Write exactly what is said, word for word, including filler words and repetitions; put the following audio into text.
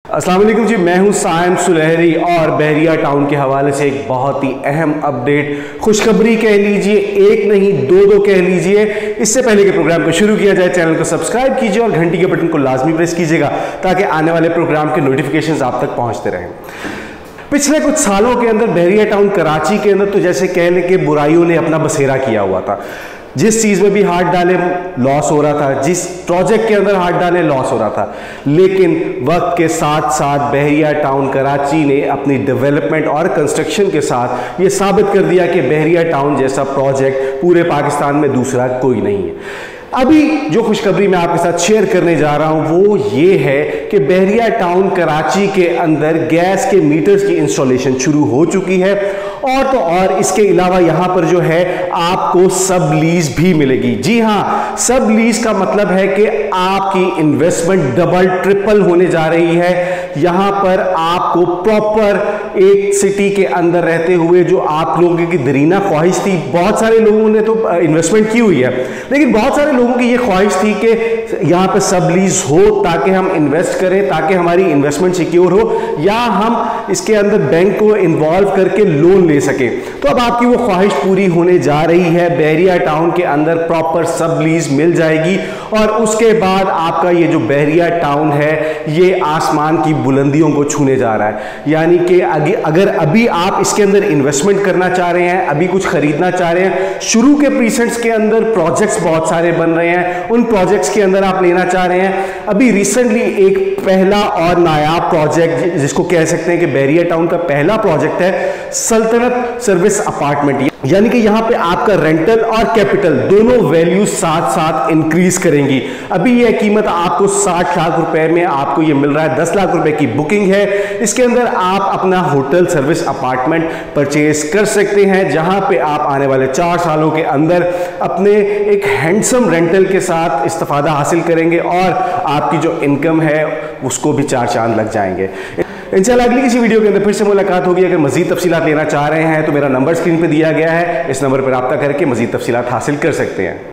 अस्सलाम वालेकुम जी, मैं हूं साइम सुलहरी और बहरिया टाउन के हवाले से एक बहुत ही अहम अपडेट, खुशखबरी कह लीजिए, एक नहीं दो दो कह लीजिए। इससे पहले के प्रोग्राम को शुरू किया जाए, चैनल को सब्सक्राइब कीजिए और घंटी के बटन को लाजमी प्रेस कीजिएगा ताकि आने वाले प्रोग्राम के नोटिफिकेशंस आप तक पहुंचते रहें। पिछले कुछ सालों के अंदर बहरिया टाउन कराची के अंदर तो जैसे कह लें कि बुराइयों ने अपना बसेरा किया हुआ था। जिस चीज़ में भी हाथ डाले लॉस हो रहा था, जिस प्रोजेक्ट के अंदर हाथ डाले लॉस हो रहा था। लेकिन वक्त के साथ साथ बहरिया टाउन कराची ने अपनी डेवलपमेंट और कंस्ट्रक्शन के साथ ये साबित कर दिया कि बहरिया टाउन जैसा प्रोजेक्ट पूरे पाकिस्तान में दूसरा कोई नहीं है। अभी जो खुशखबरी मैं आपके साथ शेयर करने जा रहा हूं वो ये है कि बहरिया टाउन कराची के अंदर गैस के मीटर्स की इंस्टॉलेशन शुरू हो चुकी है और तो और इसके अलावा यहां पर जो है आपको सब लीज भी मिलेगी। जी हां, सब लीज का मतलब है कि आपकी इन्वेस्टमेंट डबल ट्रिपल होने जा रही है। यहां पर आपको प्रॉपर एक सिटी के अंदर रहते हुए जो आप लोगों की दरीना ख्वाहिश थी, बहुत सारे लोगों ने तो इन्वेस्टमेंट की हुई है, लेकिन बहुत सारे लोगों की ये ख्वाहिश थी कि यहाँ पे सब लीज हो ताकि हम इन्वेस्ट करें, ताकि हमारी इन्वेस्टमेंट सिक्योर हो या हम इसके अंदर बैंक को इन्वॉल्व करके लोन ले सके। तो अब आपकी वो ख्वाहिश पूरी होने जा रही है। बहरिया टाउन के अंदर प्रॉपर सब लीज मिल जाएगी और उसके बाद आपका ये जो बहरिया टाउन है ये आसमान की बुलंदियों को छूने जा रहा है। यानी कि अगर अभी आप इसके अंदर इन्वेस्टमेंट करना चाह रहे हैं, अभी कुछ खरीदना चाह रहे हैं, शुरू के प्रीसेंट्स के अंदर प्रोजेक्ट्स बहुत सारे बन रहे हैं, उन प्रोजेक्ट्स के अंदर आप लेना चाह रहे हैं। अभी रिसेंटली एक पहला और नायाब प्रोजेक्ट जिसको कह सकते हैं कि बहरिया टाउन का पहला प्रोजेक्ट है सल्तनत सर्विस अपार्टमेंट। यानी कि यहां पे आपका रेंटल और कैपिटल दोनों वैल्यू साथ साथ इंक्रीज करेंगी। अभी यह कीमत आपको साठ लाख रुपए में आपको ये मिल रहा है, दस लाख रुपए की बुकिंग है। इसके अंदर आप अपना होटल सर्विस अपार्टमेंट परचेज कर सकते हैं जहां पे आप आने वाले चार सालों के अंदर अपने एक हैंडसम रेंटल के साथ इस्तेफादा हासिल करेंगे और आपकी जो इनकम है उसको भी चार चांद लग जाएंगे। इंशाल्लाह अगली किसी वीडियो के अंदर फिर से मुलाकात होगी। अगर मजीद तफसीलात लेना चाह रहे हैं तो मेरा नंबर स्क्रीन पे दिया गया है, इस नंबर पर रब्ता करके मजीद तफसीलात हासिल कर सकते हैं।